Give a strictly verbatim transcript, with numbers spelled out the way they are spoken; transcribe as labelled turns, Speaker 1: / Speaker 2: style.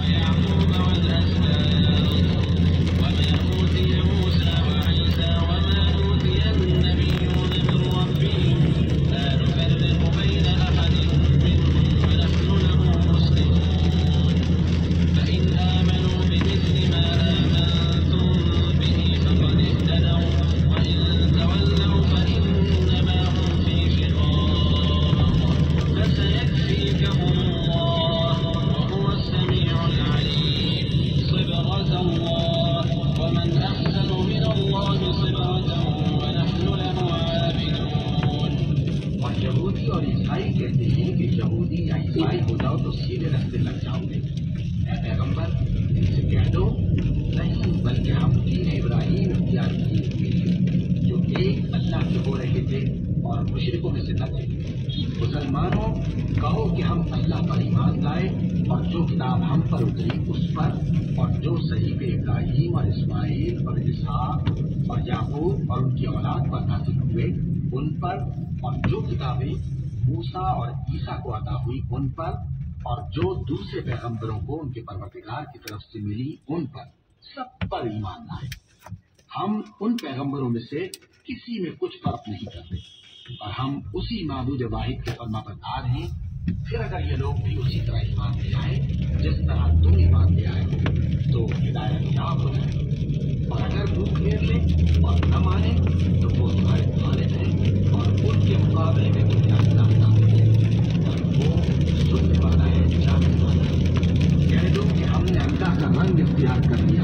Speaker 1: ويعقوب والأسباط وما أوتي موسى وعيسى وما أوتي النبيون من ربهم لا نفرق بين أحد منهم ونحن له مسلمون فإن آمنوا بمثل ما آمنتم به فقد اهتدوا وإن تولوا فإنما هم في شقاق فسيكفيكهم الله وهو السميع العليم صبغة الله ومن أحسن من الله صبغة ونحن له عابدون.
Speaker 2: اور یہودی اور عیسائی کہتے ہیں کہ یہودی یا عیسائی ہو جاؤ تو سیدھے راستے لگ جاؤ گے. اے پیغمبر ان سے کہہ دو نہیں بلکہ ہم دین ابراہیم اختیار کیے ہوئے ہیں جو ایک اللہ کے ہو رہے تھے اور مشرکوں میں سے نہ تھے. مسلمانوں کہو کہ ہم اللہ پر ایمان لائے اور جو کتاب ہم پر اتری اس پر اور جو صحیح ابراہیم اور اسماعیل اور اسحاق اور یعقوب اور ان کی اولاد پر نازل ہوئے ان پر اور جو کتابیں موسیٰ اور عیسیٰ کو عطا ہوئی ان پر اور جو دوسرے پیغمبروں کو ان کے پروردگار کی طرف سے ملی ان پر سب پر ایمان لائے. ہم ان پیغمبروں میں سے کسی میں کچھ فرق نہیں کرتے اور ہم اسی معبود واحد کے فرما بردار ہیں. پھر اگر یہ لوگ بھی اسی طرح ایمان لے آئے جس طرح تم ایمان لے آئے ہو تو ہدایت یاب ہو جائے اور اگر منہ پھیر لیں اور نہ مانے تو وہ تمہارے خالق ہیں اور ان کے مقابلے میں تم کیا جانتا ہے اور وہ سننے والا ہے جاننے والا ہے. کہہ دو کہ ہم نے اللہ کا رنگ اختیار کر لیا